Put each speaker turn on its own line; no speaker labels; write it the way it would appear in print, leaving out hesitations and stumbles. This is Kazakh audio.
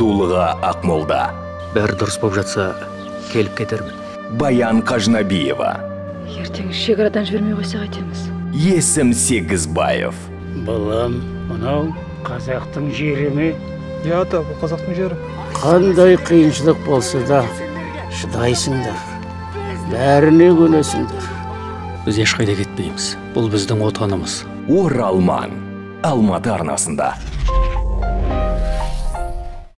Дулыға Ақмолда.
Бәрі дұрыс болып жатса, келіп кетермін.
Баян Қажнабиева.
Ертең шекарадан жібермей қойса қайтеміз.
Есім Сегізбаев.
Балам, мынау қазақтың жері ме?
Я, ата, бұл қазақтың жері.
Қандай қиыншылық болса да шыдайсыңдар. Бәріне көнесіңдер.
Біз ешқайда кетпейміз. Бұл біздің отанымыз.
Оралман. Алматы арнасында.